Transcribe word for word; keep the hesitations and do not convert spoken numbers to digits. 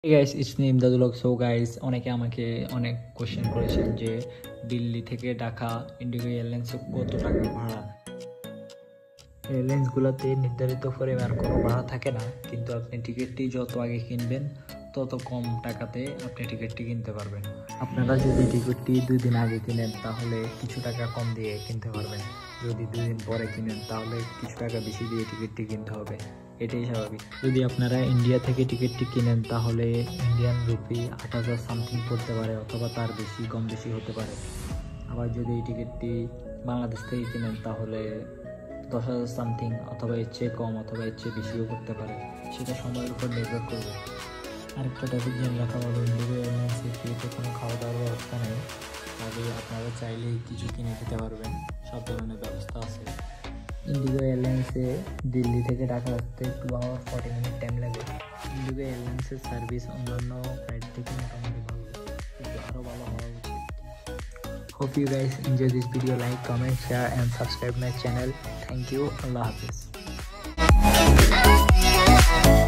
Hey guys, it's me Indira. So guys, অনেকে আমাকে অনেক কোশ্চেন করেছেন যে দিল্লি থেকে ঢাকা ইন্ডিগো এয়ারলাইন্সে কত টাকা ভাড়া। এয়ারলাইন্সগুলোতে নির্ধারিত পরিমাণ কোনো ভাড়া থাকে না, কিন্তু আপনি টিকিটটি যত আগে কিনবেন তত কম টাকাতে আপনি টিকিটটি কিনতে পারবেন। আপনারা যদি টিকিটটি দুই দিন আগে কিনেন তাহলে কিছু টাকা কম দিয়ে কিনতে পারবেন, যদি দুই দিন পরে কিনেন তাহলে কিছু টাকা বেশি দিয়ে টিকিটটি কিনতে হবে, এটাই স্বাভাবিক। যদি আপনারা ইন্ডিয়া থেকে টিকিটটি কিনেন তাহলে ইন্ডিয়ান রুপি আট হাজার সামথিং পড়তে পারে, অথবা তার বেশি কম বেশি হতে পারে। আবার যদি এই টিকিটটি বাংলাদেশ থেকে কিনেন তাহলে দশ হাজার সামথিং, অথবা এর চেয়ে কম অথবা এর চেয়ে বেশিও করতে পারে, সেটা সময়ের উপর নির্ভর করবে। আরেকটা টপিক জেনে রাখা ভালো, ইন্ডিগো এয়ারলাইন্সে ফ্রিতে কোনো খাওয়া দাওয়ার ব্যবস্থা নেই, তবে আপনারা চাইলেই কিছু কিনে খেতে পারবেন, সব ধরনের ব্যবস্থা আছে। ইন্ডিগো এয়ারলাইন্সে দিল্লি থেকে ঢাকা আসতে two hour forty minute time লাগে। ইন্ডিগো এয়ারলাইন্সের সার্ভিস অন্যান্য ফ্লাইট থেকে মোটামুটি ভালো, কিন্তু আরও ভালো হওয়া উচিত। Hope you guys enjoy this video. Like, comment, share and subscribe my channel. Thank you. Allah Hafiz.